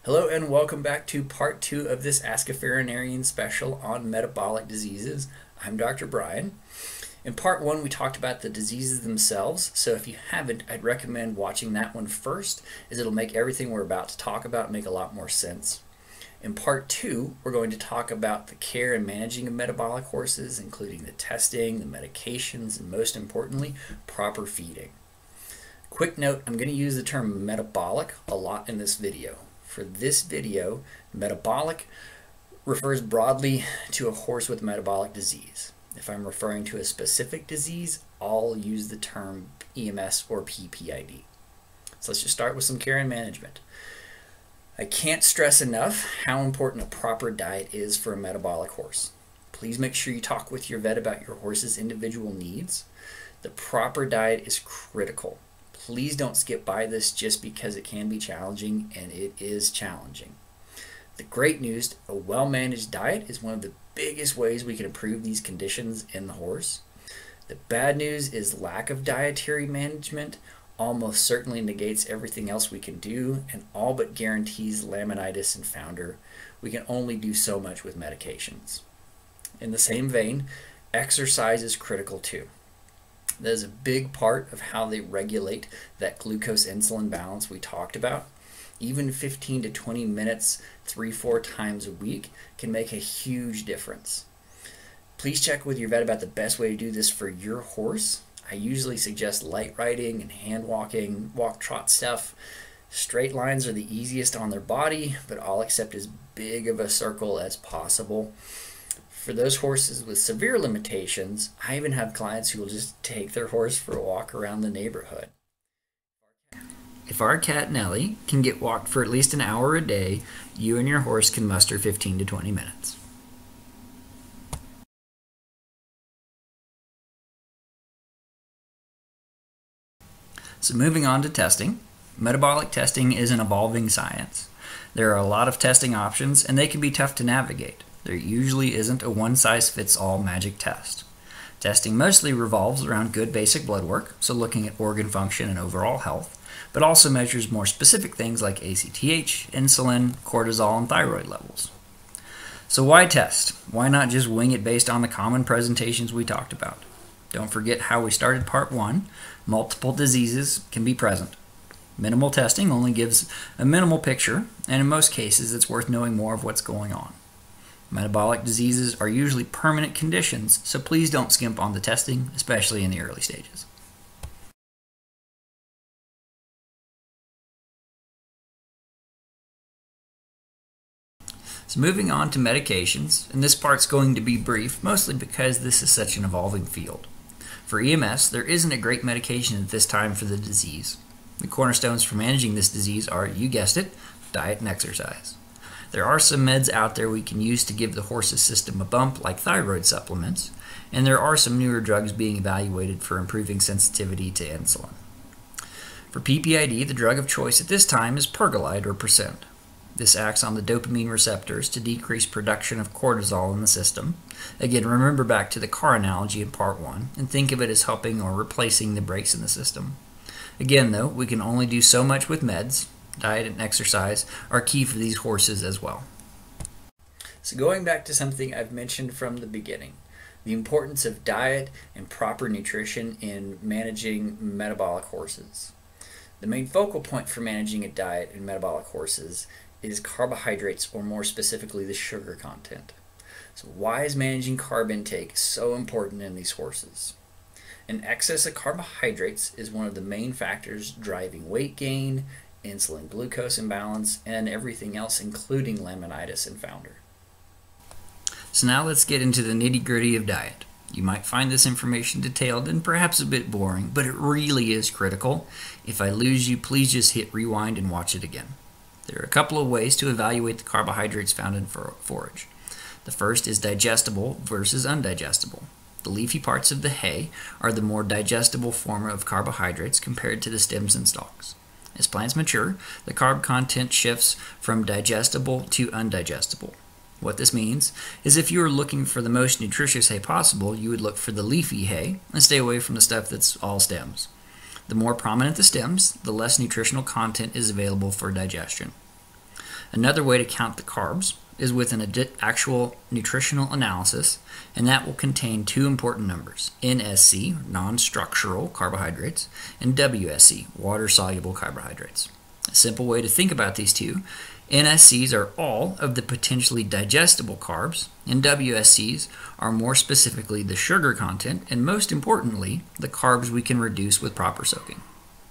Hello and welcome back to part 2 of this Ask a Farrinarian special on metabolic diseases. I'm Dr. Brian. In part 1 we talked about the diseases themselves, so if you haven't, I'd recommend watching that one first, as it'll make everything we're about to talk about make a lot more sense. In part 2, we're going to talk about the care and managing of metabolic horses, including the testing, the medications, and most importantly, proper feeding. Quick note, I'm going to use the term metabolic a lot in this video. For this video, metabolic refers broadly to a horse with metabolic disease. If I'm referring to a specific disease, I'll use the term EMS or PPID. So let's just start with some care and management. I can't stress enough how important a proper diet is for a metabolic horse. Please make sure you talk with your vet about your horse's individual needs. The proper diet is critical. Please don't skip by this just because it can be challenging, and it is challenging. The great news, a well-managed diet is one of the biggest ways we can improve these conditions in the horse. The bad news is lack of dietary management almost certainly negates everything else we can do and all but guarantees laminitis and founder. We can only do so much with medications. In the same vein, exercise is critical too. That is a big part of how they regulate that glucose-insulin balance we talked about. Even 15 to 20 minutes, 3-4 times a week can make a huge difference. Please check with your vet about the best way to do this for your horse. I usually suggest light riding and hand walking, walk-trot stuff. Straight lines are the easiest on their body, but I'll accept as big of a circle as possible. For those horses with severe limitations, I even have clients who will just take their horse for a walk around the neighborhood. If our cat Nellie can get walked for at least an hour a day, you and your horse can muster 15 to 20 minutes. So moving on to testing. Metabolic testing is an evolving science. There are a lot of testing options and they can be tough to navigate. There usually isn't a one-size-fits-all magic test. Testing mostly revolves around good basic blood work, so looking at organ function and overall health, but also measures more specific things like ACTH, insulin, cortisol, and thyroid levels. So why test? Why not just wing it based on the common presentations we talked about? Don't forget how we started part 1. Multiple diseases can be present. Minimal testing only gives a minimal picture, and in most cases it's worth knowing more of what's going on. Metabolic diseases are usually permanent conditions, so please don't skimp on the testing, especially in the early stages. So moving on to medications, and this part's going to be brief, mostly because this is such an evolving field. For EMS, there isn't a great medication at this time for the disease. The cornerstones for managing this disease are, you guessed it, diet and exercise. There are some meds out there we can use to give the horse's system a bump, like thyroid supplements, and there are some newer drugs being evaluated for improving sensitivity to insulin. For PPID, the drug of choice at this time is pergolide or Percent. This acts on the dopamine receptors to decrease production of cortisol in the system. Again, remember back to the car analogy in part 1, and think of it as helping or replacing the brakes in the system. Again, though, we can only do so much with meds. Diet and exercise are key for these horses as well. So going back to something I've mentioned from the beginning, the importance of diet and proper nutrition in managing metabolic horses. The main focal point for managing a diet in metabolic horses is carbohydrates, or more specifically the sugar content. So why is managing carb intake so important in these horses? An excess of carbohydrates is one of the main factors driving weight gain, insulin glucose imbalance, and everything else, including laminitis and founder. So now let's get into the nitty-gritty of diet. You might find this information detailed and perhaps a bit boring, but it really is critical. If I lose you, please just hit rewind and watch it again. There are a couple of ways to evaluate the carbohydrates found in forage. The first is digestible versus undigestible. The leafy parts of the hay are the more digestible form of carbohydrates compared to the stems and stalks. As plants mature, the carb content shifts from digestible to undigestible. What this means is if you are looking for the most nutritious hay possible, you would look for the leafy hay and stay away from the stuff that's all stems. The more prominent the stems, the less nutritional content is available for digestion. Another way to count the carbs is with an actual nutritional analysis, and that will contain two important numbers: NSC, non-structural carbohydrates, and WSC, water-soluble carbohydrates. A simple way to think about these two: NSCs are all of the potentially digestible carbs, and WSCs are more specifically the sugar content, and most importantly, the carbs we can reduce with proper soaking.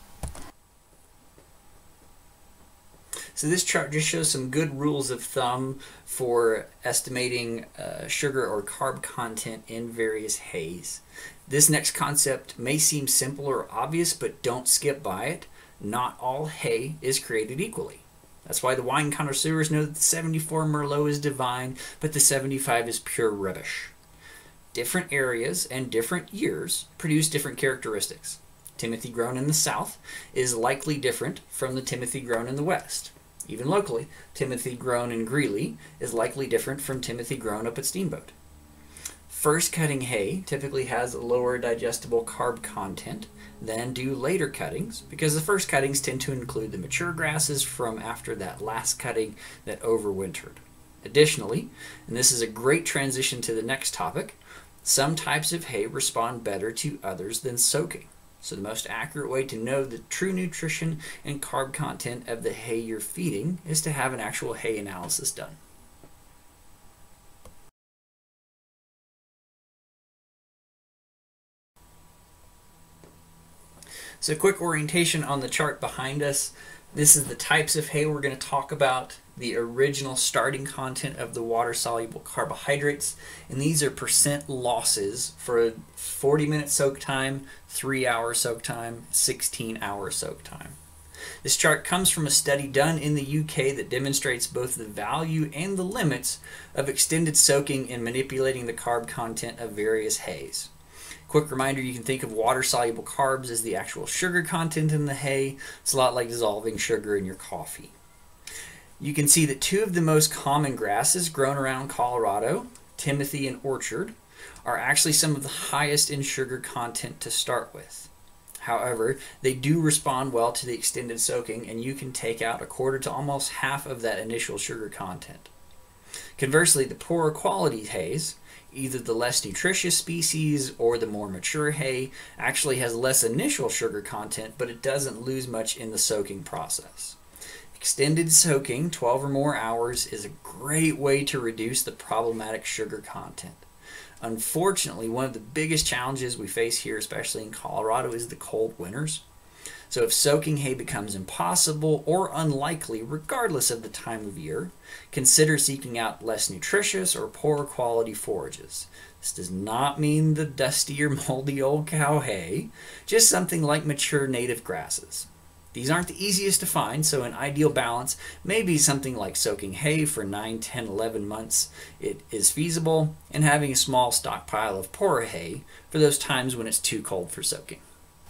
So this chart just shows some good rules of thumb for estimating sugar or carb content in various hays. This next concept may seem simple or obvious, but don't skip by it. Not all hay is created equally. That's why the wine connoisseurs know that the 74 Merlot is divine, but the 75 is pure rubbish. Different areas and different years produce different characteristics. Timothy grown in the South is likely different from the Timothy grown in the West. Even locally, Timothy grown in Greeley is likely different from Timothy grown up at Steamboat. First cutting hay typically has lower digestible carb content than do later cuttings, because the first cuttings tend to include the mature grasses from after that last cutting that overwintered. Additionally, and this is a great transition to the next topic, some types of hay respond better to others than soaking. So the most accurate way to know the true nutrition and carb content of the hay you're feeding is to have an actual hay analysis done. So quick orientation on the chart behind us. This is the types of hay we're going to talk about, the original starting content of the water-soluble carbohydrates, and these are percent losses for a 40-minute soak time, 3-hour soak time, 16-hour soak time. This chart comes from a study done in the UK that demonstrates both the value and the limits of extended soaking in manipulating the carb content of various hays. Quick reminder, you can think of water-soluble carbs as the actual sugar content in the hay. It's a lot like dissolving sugar in your coffee. You can see that two of the most common grasses grown around Colorado, Timothy and Orchard, are actually some of the highest in sugar content to start with. However, they do respond well to the extended soaking, and you can take out a quarter to almost half of that initial sugar content. Conversely, the poorer quality hays, either the less nutritious species or the more mature hay, actually has less initial sugar content, but it doesn't lose much in the soaking process. Extended soaking, 12 or more hours, is a great way to reduce the problematic sugar content. Unfortunately, one of the biggest challenges we face here, especially in Colorado, is the cold winters. So if soaking hay becomes impossible or unlikely, regardless of the time of year, consider seeking out less nutritious or poorer quality forages. This does not mean the dusty or moldy old cow hay, just something like mature native grasses. These aren't the easiest to find, so an ideal balance may be something like soaking hay for 9, 10, 11 months. It is feasible, and having a small stockpile of poorer hay for those times when it's too cold for soaking.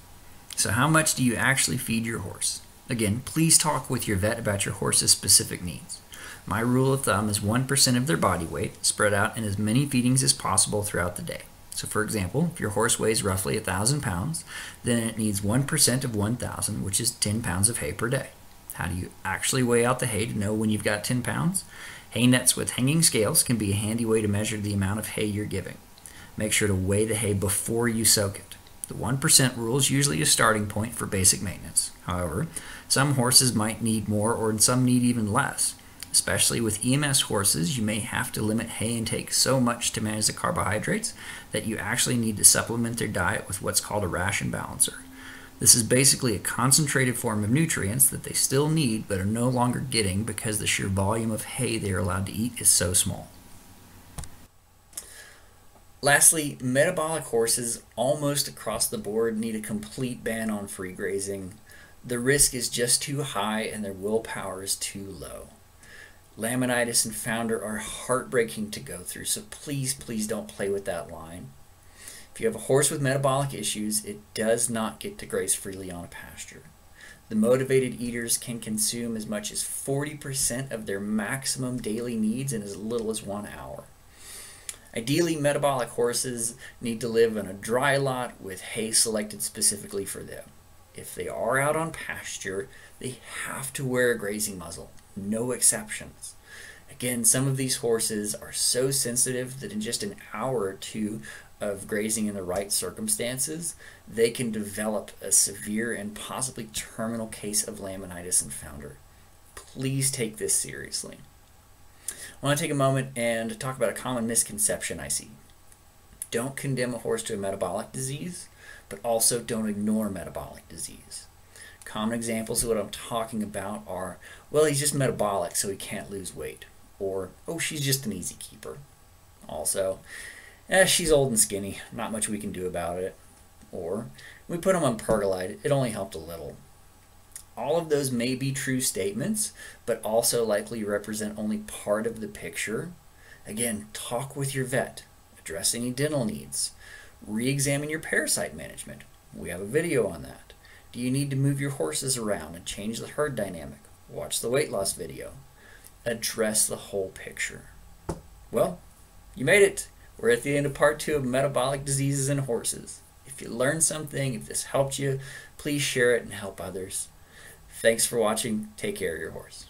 So how much do you actually feed your horse? Again, please talk with your vet about your horse's specific needs. My rule of thumb is 1% of their body weight spread out in as many feedings as possible throughout the day. So for example, if your horse weighs roughly 1,000 pounds, then it needs 1% of 1,000, which is 10 pounds of hay per day. How do you actually weigh out the hay to know when you've got 10 pounds? Hay nets with hanging scales can be a handy way to measure the amount of hay you're giving. Make sure to weigh the hay before you soak it. The 1% rule is usually a starting point for basic maintenance. However, some horses might need more, or some need even less. Especially with EMS horses, you may have to limit hay intake so much to manage the carbohydrates that you actually need to supplement their diet with what's called a ration balancer. This is basically a concentrated form of nutrients that they still need but are no longer getting because the sheer volume of hay they are allowed to eat is so small. Lastly, metabolic horses almost across the board need a complete ban on free grazing. The risk is just too high and their willpower is too low. Laminitis and founder are heartbreaking to go through, so please don't play with that line. If you have a horse with metabolic issues, it does not get to graze freely on a pasture. The motivated eaters can consume as much as 40% of their maximum daily needs in as little as 1 hour. Ideally, metabolic horses need to live on a dry lot with hay selected specifically for them. If they are out on pasture, they have to wear a grazing muzzle. no exceptions. Again, some of these horses are so sensitive that in just an hour or two of grazing in the right circumstances, they can develop a severe and possibly terminal case of laminitis and founder. Please take this seriously. I want to take a moment and talk about a common misconception I see. Don't condemn a horse to a metabolic disease, but also don't ignore metabolic disease. Common examples of what I'm talking about are, well, he's just metabolic, so he can't lose weight. Or, oh, she's just an easy keeper. Also, she's old and skinny, not much we can do about it. Or, we put him on pergolide, it only helped a little. All of those may be true statements, but also likely represent only part of the picture. Again, talk with your vet, address any dental needs, re-examine your parasite management. We have a video on that. Do you need to move your horses around and change the herd dynamic? Watch the weight loss video. Address the whole picture. Well, you made it. We're at the end of part 2 of metabolic diseases in horses. If you learned something, if this helped you, please share it and help others. Thanks for watching. Take care of your horse.